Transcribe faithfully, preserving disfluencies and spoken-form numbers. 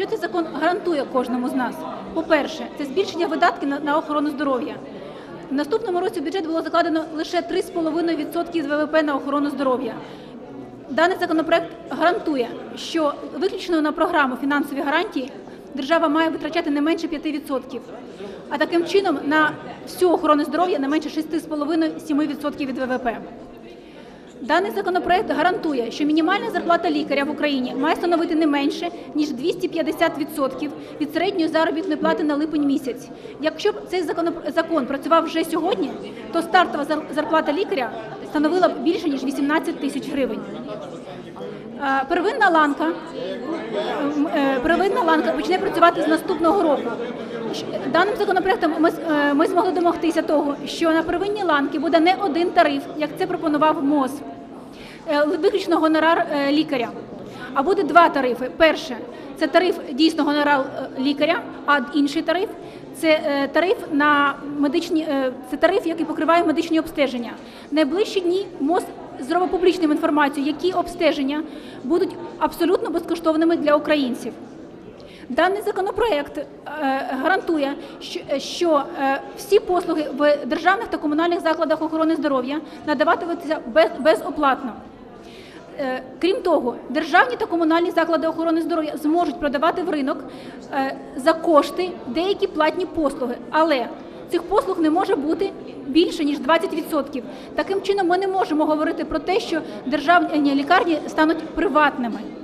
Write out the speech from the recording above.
Що цей закон гарантує кожному з нас? По-перше, це збільшення видатків на, на охорону здоров'я. В наступному році в бюджет було закладено лише три з половиною відсотки з ВВП на охорону здоров'я. Даний законопроект гарантує, що виключно на програму фінансові гарантії держава має витрачати не менше п'яти відсотків, а таким чином на всю охорону здоров'я не менше шести з половиною - семи відсотків від ВВП. Даний законопроект гарантує, що мінімальна зарплата лікаря в Україні має становити не менше, ніж двісті п'ятдесят відсотків від середньої заробітної плати на липень місяць. Якщо б цей закон працював вже сьогодні, то стартова зарплата лікаря становила б більше, ніж вісімнадцять тисяч гривень. Первинна ланка, первинна ланка почне працювати з наступного року. Даним законопроектом ми, ми змогли домогтися того, що на первинній ланці буде не один тариф, як це пропонував МОЗ, виключно гонорар лікаря, а буде два тарифи. Перше – це тариф дійсно гонорар лікаря, а інший тариф – це тариф, на медичні, це тариф, який покриває медичні обстеження. Найближчі дні МОЗ зробить публічним інформацію, які обстеження будуть абсолютно безкоштовними для українців. Даний законопроект гарантує, що всі послуги в державних та комунальних закладах охорони здоров'я надаватимуться безоплатно. Крім того, державні та комунальні заклади охорони здоров'я зможуть продавати в ринок за кошти деякі платні послуги, але цих послуг не може бути більше, ніж двадцять відсотків. Таким чином ми не можемо говорити про те, що державні лікарні стануть приватними.